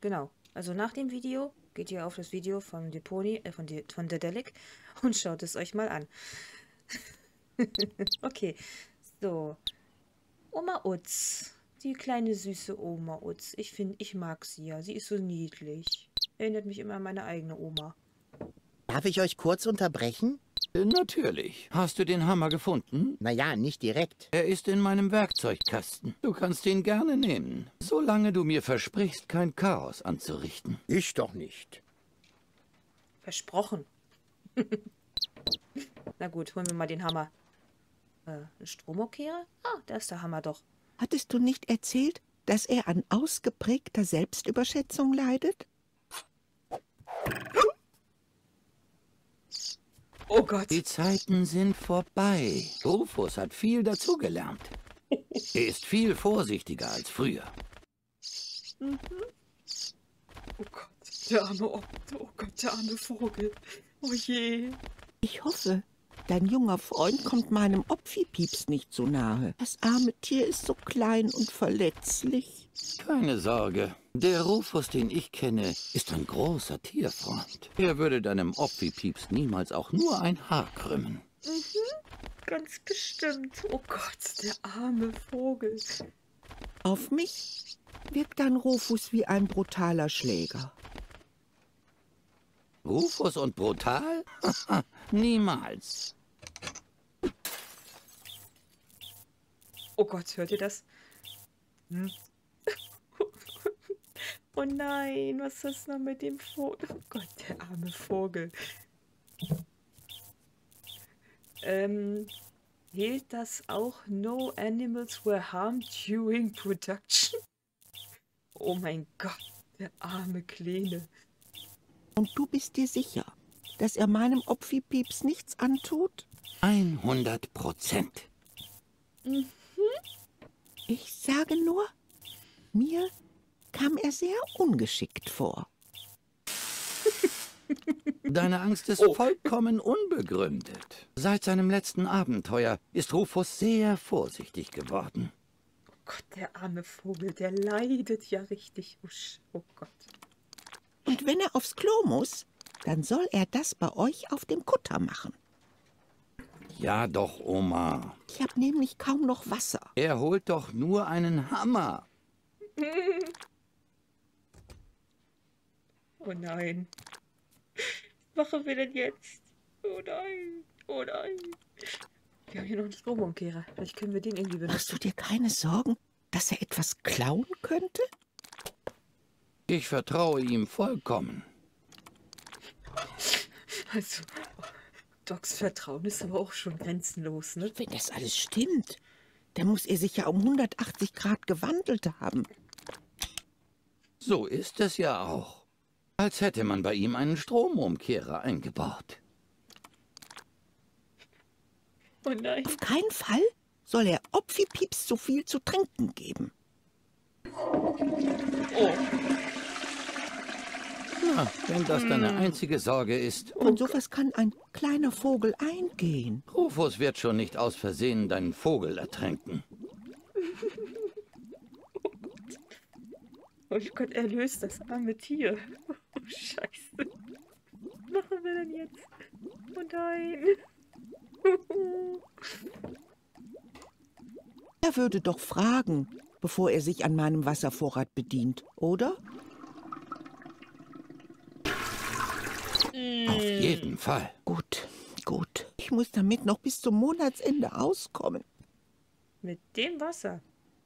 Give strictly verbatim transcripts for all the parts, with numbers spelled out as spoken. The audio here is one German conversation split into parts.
genau. Also nach dem Video geht ihr auf das Video von Deponi, äh, von, De von Dedelic und schaut es euch mal an. Okay, so. Oma Utz. Die kleine süße Oma Utz. Ich finde, ich mag sie ja. Sie ist so niedlich. Erinnert mich immer an meine eigene Oma. Darf ich euch kurz unterbrechen? Äh, Natürlich. Hast du den Hammer gefunden? Naja, nicht direkt. Er ist in meinem Werkzeugkasten. Du kannst ihn gerne nehmen, solange du mir versprichst, kein Chaos anzurichten. Ich doch nicht. Versprochen. Na gut, holen wir mal den Hammer. Äh, ein Stromokehrer? Ah, da ist der Hammer doch. Hattest du nicht erzählt, dass er an ausgeprägter Selbstüberschätzung leidet? Oh Gott. Die Zeiten sind vorbei. Rufus hat viel dazugelernt. Er ist viel vorsichtiger als früher. Mhm. Oh Gott, der arme Otto. Oh Gott, der arme Vogel. Oh je. Ich hoffe, dein junger Freund kommt meinem Opfipieps nicht so nahe. Das arme Tier ist so klein und verletzlich. Keine Sorge. Der Rufus, den ich kenne, ist ein großer Tierfreund. Er würde deinem Opfipieps niemals auch nur ein Haar krümmen. Mhm, ganz bestimmt. Oh Gott, der arme Vogel. Auf mich wirkt dein Rufus wie ein brutaler Schläger. Rufus und brutal? Niemals. Oh Gott, hört ihr das? Hm. Oh nein, was ist noch mit dem Vogel? Oh Gott, der arme Vogel. Ähm, hielt das auch No animals were harmed during production? Oh mein Gott, der arme Kleine. Und du bist dir sicher, dass er meinem Opfipieps nichts antut? hundert Prozent. Mhm. Ich sage nur, mir kam er sehr ungeschickt vor. Deine Angst ist Oh. vollkommen unbegründet. Seit seinem letzten Abenteuer ist Rufus sehr vorsichtig geworden. Oh Gott, der arme Vogel, der leidet ja richtig. Oh, Sch- oh Gott. Und wenn er aufs Klo muss, dann soll er das bei euch auf dem Kutter machen. Ja doch, Oma. Ich habe nämlich kaum noch Wasser. Er holt doch nur einen Hammer. Oh nein. Was machen wir denn jetzt? Oh nein. Oh nein. Wir haben hier noch einen Stromumkehrer. Vielleicht können wir den irgendwie Machst benutzen. du dir keine Sorgen, dass er etwas klauen könnte? Ich vertraue ihm vollkommen. Also, Docs Vertrauen ist aber auch schon grenzenlos, ne? Wenn das alles stimmt, dann muss er sich ja um hundertachtzig Grad gewandelt haben. So ist es ja auch. Als hätte man bei ihm einen Stromumkehrer eingebaut. Oh nein. Auf keinen Fall soll er Opfipieps so viel zu trinken geben. Oh. Na, wenn das deine einzige Sorge ist, Und sowas kann ein kleiner Vogel eingehen. Rufus wird schon nicht aus Versehen deinen Vogel ertränken. Oh Gott, erlöst das arme Tier. Oh Scheiße. Was machen wir denn jetzt? Oh nein. Er würde doch fragen, bevor er sich an meinem Wasservorrat bedient, oder? Auf jeden Fall. Gut, gut. Ich muss damit noch bis zum Monatsende auskommen. Mit dem Wasser.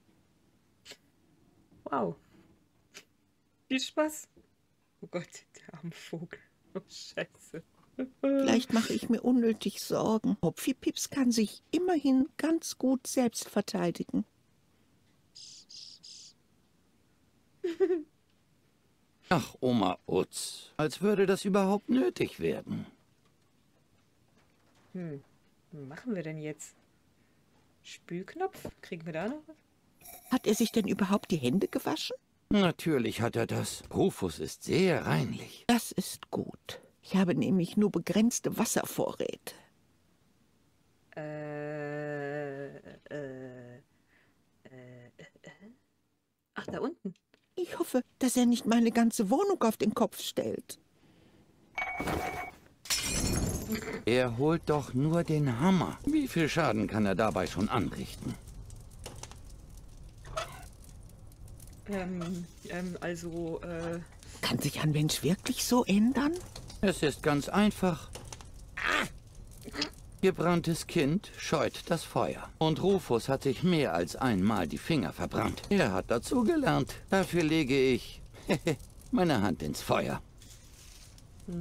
Wow. Viel Spaß. Oh Gott, der arme Vogel. Oh Scheiße. Vielleicht mache ich mir unnötig Sorgen. Opfipieps kann sich immerhin ganz gut selbst verteidigen. Ach, Oma Utz, als würde das überhaupt nötig werden. Hm, was machen wir denn jetzt? Spülknopf? Kriegen wir da noch was? Hat er sich denn überhaupt die Hände gewaschen? Natürlich hat er das. Rufus ist sehr reinlich. Das ist gut. Ich habe nämlich nur begrenzte Wasservorräte. Äh, äh, äh, äh. Ach, da unten. Ich hoffe, dass er nicht meine ganze Wohnung auf den Kopf stellt. Er holt doch nur den Hammer. Wie viel Schaden kann er dabei schon anrichten? Ähm, ähm, also, äh... Kann sich ein Mensch wirklich so ändern? Es ist ganz einfach. Gebranntes Kind scheut das Feuer. Und Rufus hat sich mehr als einmal die Finger verbrannt. Er hat dazu gelernt. Dafür lege ich meine Hand ins Feuer. Mhm.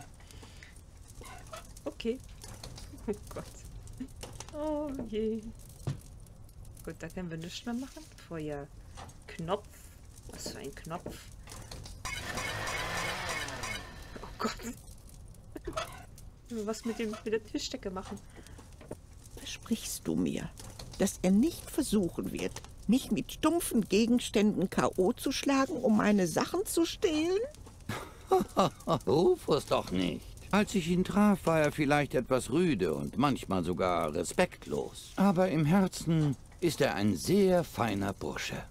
Okay. Oh Gott. Oh je. Gut, da können wir nichts mehr machen. Feuer. Knopf. Was für ein Knopf. Oh Gott. Was mit, dem, mit der Tischdecke machen? Versprichst du mir, dass er nicht versuchen wird, mich mit stumpfen Gegenständen K O zu schlagen, um meine Sachen zu stehlen? Rufus doch nicht. Als ich ihn traf, war er vielleicht etwas rüde und manchmal sogar respektlos. Aber im Herzen ist er ein sehr feiner Bursche.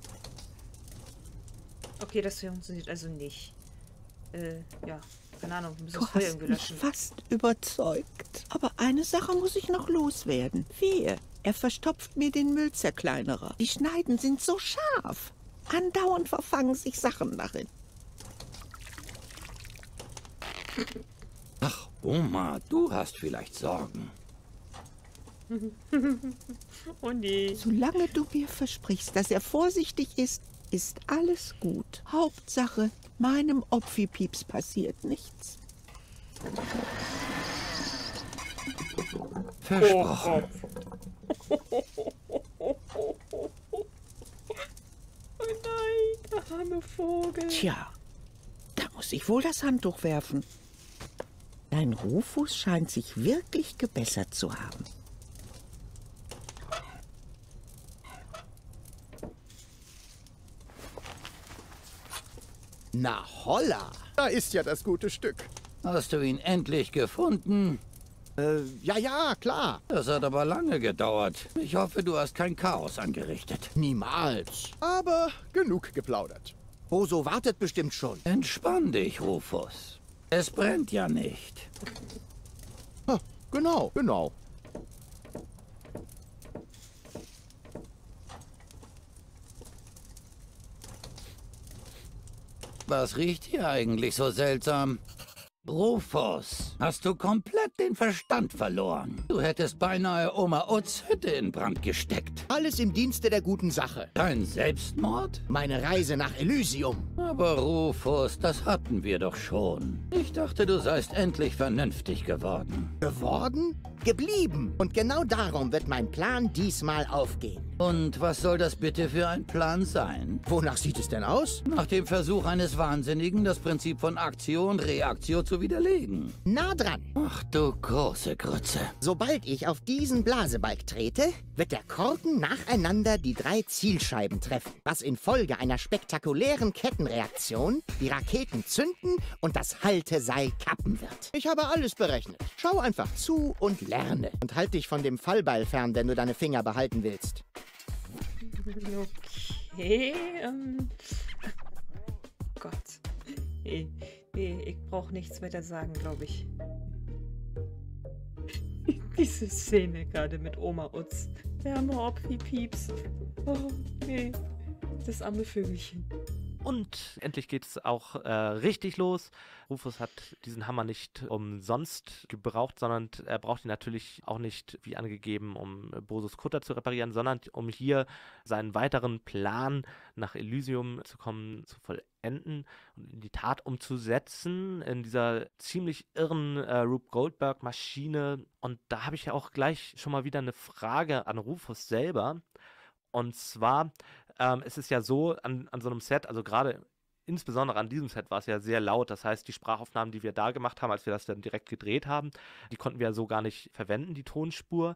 Okay, das funktioniert also nicht. Äh, ja. Keine Ahnung, wir müssen Du das Feuer hast irgendwie mich löschen. fast überzeugt. Aber eine Sache muss ich noch loswerden. Wehe, er verstopft mir den Müllzerkleinerer. Die Schneiden sind so scharf. Andauernd verfangen sich Sachen darin. Ach, Oma, du hast vielleicht Sorgen. Oh nee. Solange du mir versprichst, dass er vorsichtig ist, ist alles gut. Hauptsache, meinem Opfi-Pieps passiert nichts. Versprochen. Oh nein, der arme Vogel. Tja, da muss ich wohl das Handtuch werfen. Dein Rufus scheint sich wirklich gebessert zu haben. Na holla, da ist ja das gute Stück. Hast du ihn endlich gefunden? Äh, ja, ja, klar. Das hat aber lange gedauert. Ich hoffe, du hast kein Chaos angerichtet. Niemals. Aber genug geplaudert. Boso wartet bestimmt schon. Entspann dich, Rufus. Es brennt ja nicht. Ha, genau, genau. Was riecht hier eigentlich so seltsam? Rufus, hast du komplett den Verstand verloren? Du hättest beinahe Oma Utz Hütte in Brand gesteckt. Alles im Dienste der guten Sache. Dein Selbstmord? Meine Reise nach Elysium. Aber Rufus, das hatten wir doch schon. Ich dachte, du seist endlich vernünftig geworden. Geworden? Geblieben. Und genau darum wird mein Plan diesmal aufgehen. Und was soll das bitte für ein Plan sein? Wonach sieht es denn aus? Nach dem Versuch eines Wahnsinnigen, das Prinzip von Aktio und Reaktio zu widerlegen. Nah dran. Ach du große Grütze. Sobald ich auf diesen Blasebalg trete, wird der Korken nacheinander die drei Zielscheiben treffen, was infolge einer spektakulären Kettenreaktion die Raketen zünden und das Halteseil kappen wird. Ich habe alles berechnet. Schau einfach zu und lerne. Und halt dich von dem Fallbeil fern, wenn du deine Finger behalten willst. Okay, ähm... Gott. Nee, nee, ich brauche nichts weiter sagen, glaube ich. Diese Szene gerade mit Oma Utz. Der arme Opfi-Pieps. Oh, nee. Das arme Vögelchen. Und endlich geht es auch äh, richtig los. Rufus hat diesen Hammer nicht umsonst gebraucht, sondern er braucht ihn natürlich auch nicht, wie angegeben, um Bosos Kutter zu reparieren, sondern um hier seinen weiteren Plan nach Elysium zu kommen, zu vollenden und in die Tat umzusetzen, in dieser ziemlich irren äh, Rube Goldberg-Maschine. Und da habe ich ja auch gleich schon mal wieder eine Frage an Rufus selber. Und zwar, ähm, es ist ja so, an, an so einem Set, also gerade insbesondere an diesem Set war es ja sehr laut. Das heißt, die Sprachaufnahmen, die wir da gemacht haben, als wir das dann direkt gedreht haben, die konnten wir ja so gar nicht verwenden, die Tonspur.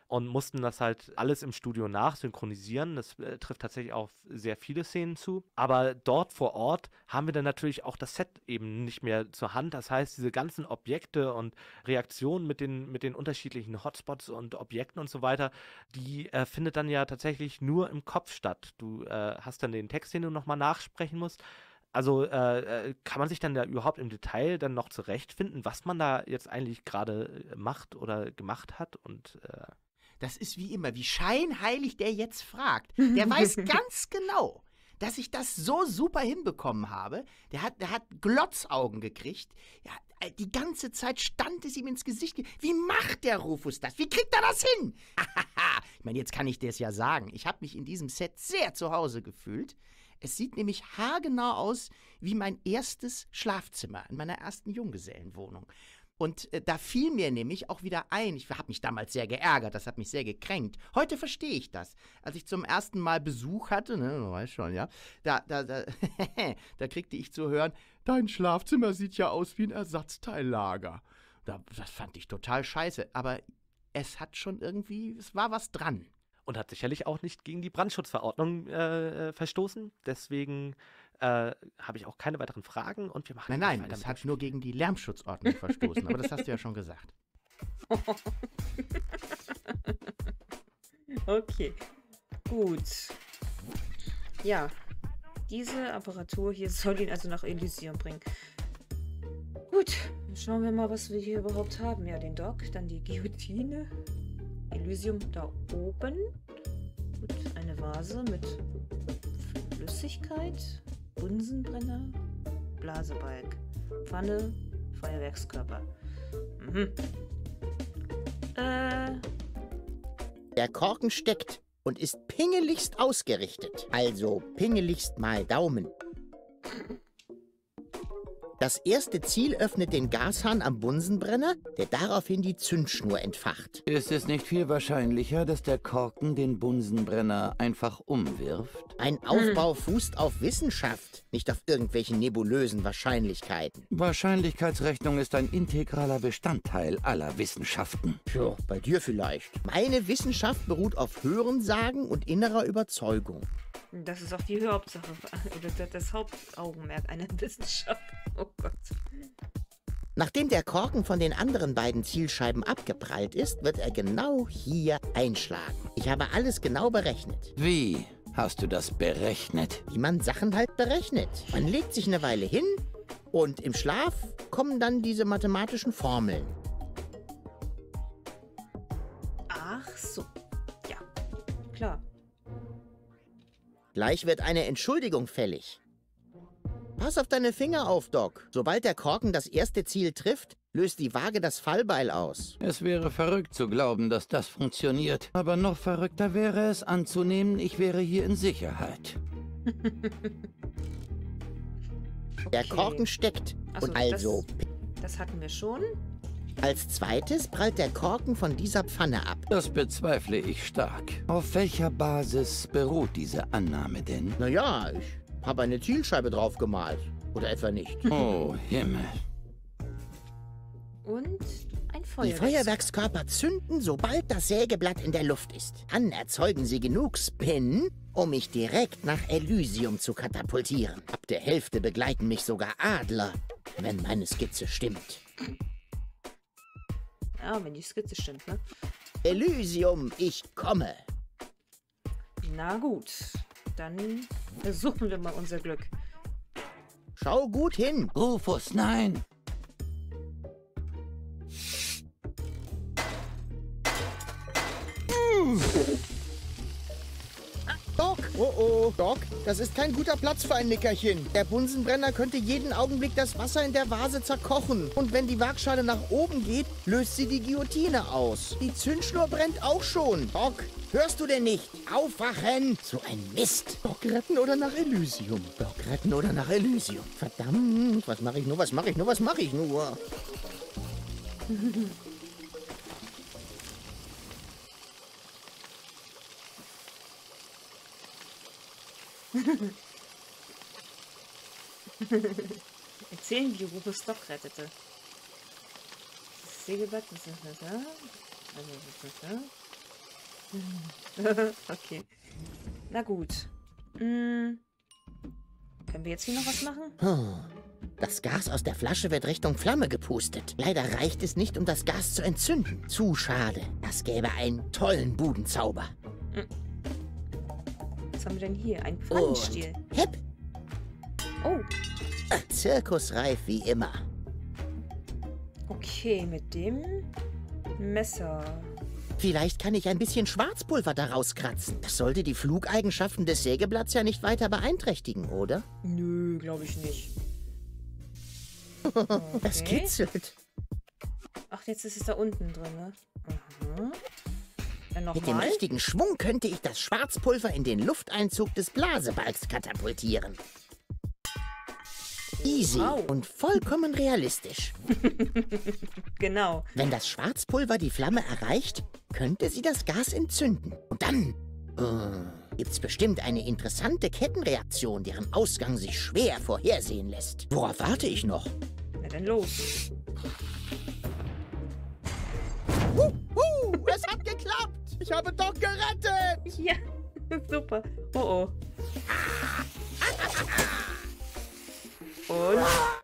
und mussten das halt alles im Studio nachsynchronisieren. Das äh, trifft tatsächlich auf sehr viele Szenen zu. Aber dort vor Ort haben wir dann natürlich auch das Set eben nicht mehr zur Hand. Das heißt, diese ganzen Objekte und Reaktionen mit den, mit den unterschiedlichen Hotspots und Objekten und so weiter, die äh, findet dann ja tatsächlich nur im Kopf statt. Du äh, hast dann den Text, den du nochmal nachsprechen musst. Also äh, äh, kann man sich dann da überhaupt im Detail dann noch zurechtfinden, was man da jetzt eigentlich gerade äh, macht oder gemacht hat und äh, Das ist wie immer, wie scheinheilig der jetzt fragt. Der weiß ganz genau, dass ich das so super hinbekommen habe. Der hat, der hat Glotzaugen gekriegt. Ja, die ganze Zeit stand es ihm ins Gesicht. Wie macht der Rufus das? Wie kriegt er das hin? Ich meine, jetzt kann ich dir es ja sagen. Ich habe mich in diesem Set sehr zu Hause gefühlt. Es sieht nämlich haargenau aus wie mein erstes Schlafzimmer in meiner ersten Junggesellenwohnung. Und äh, da fiel mir nämlich auch wieder ein, ich habe mich damals sehr geärgert, das hat mich sehr gekränkt. Heute verstehe ich das. Als ich zum ersten Mal Besuch hatte, ne, du weißt schon, ja, da, da, da, da kriegte ich zu hören, dein Schlafzimmer sieht ja aus wie ein Ersatzteillager. Da, das fand ich total scheiße, aber es hat schon irgendwie, es war was dran. und hat sicherlich auch nicht gegen die Brandschutzverordnung äh, verstoßen. Deswegen äh, habe ich auch keine weiteren Fragen und wir machen Nein, gleich nein, weiter das mit hat dem nur gegen die Lärmschutzordnung verstoßen, aber das hast du ja schon gesagt. Okay, gut. Ja, diese Apparatur hier soll ihn also nach Elysium bringen. Gut, dann schauen wir mal, was wir hier überhaupt haben. Ja, den Dock, dann die Guillotine. Elysium da oben. Gut, eine Vase mit Flüssigkeit. Bunsenbrenner. Blasebalg. Pfanne. Feuerwerkskörper. Mhm. Äh... Der Korken steckt und ist pingeligst ausgerichtet. Also pingeligst mal Daumen. Das erste Ziel öffnet den Gashahn am Bunsenbrenner, der daraufhin die Zündschnur entfacht. Ist es nicht viel wahrscheinlicher, dass der Korken den Bunsenbrenner einfach umwirft? Ein Aufbau fußt auf Wissenschaft, nicht auf irgendwelchen nebulösen Wahrscheinlichkeiten. Wahrscheinlichkeitsrechnung ist ein integraler Bestandteil aller Wissenschaften. Tja, bei dir vielleicht. Meine Wissenschaft beruht auf Hörensagen und innerer Überzeugung. Das ist auch die Hauptsache, oder das Hauptaugenmerk einer Wissenschaft. Oh Gott. Nachdem der Korken von den anderen beiden Zielscheiben abgeprallt ist, wird er genau hier einschlagen. Ich habe alles genau berechnet. Wie hast du das berechnet? Wie man Sachen halt berechnet. Man legt sich eine Weile hin und im Schlaf kommen dann diese mathematischen Formeln. Ach so. Ja, klar. Gleich wird eine Entschuldigung fällig. Pass auf deine Finger auf, Doc. Sobald der Korken das erste Ziel trifft, löst die Waage das Fallbeil aus. Es wäre verrückt zu glauben, dass das funktioniert. Aber noch verrückter wäre es anzunehmen, ich wäre hier in Sicherheit. Der Okay. Korken steckt. Ach so, Und also, Das, das hatten wir schon. als zweites prallt der Korken von dieser Pfanne ab. Das bezweifle ich stark. Auf welcher Basis beruht diese Annahme denn? Naja, ich habe eine Zielscheibe drauf gemalt. Oder etwa nicht. Oh, Himmel. Und ein Die Feuerwerk. Feuerwerkskörper zünden, sobald das Sägeblatt in der Luft ist. Dann erzeugen sie genug Spin, um mich direkt nach Elysium zu katapultieren. Ab der Hälfte begleiten mich sogar Adler, wenn meine Skizze stimmt. Ja, wenn die Skizze stimmt, ne? Elysium, ich komme. Na gut, dann versuchen wir mal unser Glück. Schau gut hin. Rufus, nein! Doc! Oh oh, Doc, das ist kein guter Platz für ein Nickerchen. Der Bunsenbrenner könnte jeden Augenblick das Wasser in der Vase zerkochen. Und wenn die Waagschale nach oben geht, löst sie die Guillotine aus. Die Zündschnur brennt auch schon. Doc, hörst du denn nicht? Aufwachen! So ein Mist. Doc retten oder nach Elysium? Doc retten oder nach Elysium? Verdammt, was mache ich nur, was mache ich nur, was mache ich nur? Erzählen, wie Rufus Doc rettete. Das Sägeblatt, das ist das da. Also, das ist das da. Okay. Na gut. Hm. Können wir jetzt hier noch was machen? Hm. Das Gas aus der Flasche wird Richtung Flamme gepustet. Leider reicht es nicht, um das Gas zu entzünden. Zu schade. Das gäbe einen tollen Budenzauber. Was haben wir denn hier? Ein Pfannenstiel. Und Hepp, Oh, zirkusreif wie immer. okay, mit dem Messer. Vielleicht kann ich ein bisschen Schwarzpulver daraus kratzen. Das sollte die Flugeigenschaften des Sägeblatts ja nicht weiter beeinträchtigen, oder? Nö, glaube ich nicht. Das Okay. kitzelt. Ach, jetzt ist es da unten drin, ne? Aha. Dann Mit dem nochmal. richtigen Schwung könnte ich das Schwarzpulver in den Lufteinzug des Blasebalgs katapultieren. Easy Wow. und vollkommen realistisch. Genau. Wenn das Schwarzpulver die Flamme erreicht, könnte sie das Gas entzünden. Und dann äh, gibt's bestimmt eine interessante Kettenreaktion, deren Ausgang sich schwer vorhersehen lässt. Worauf warte ich noch? Na dann los. Huhu, es hat geklappt! Ich habe Doc gerettet! Ja, super. Oh oh. Und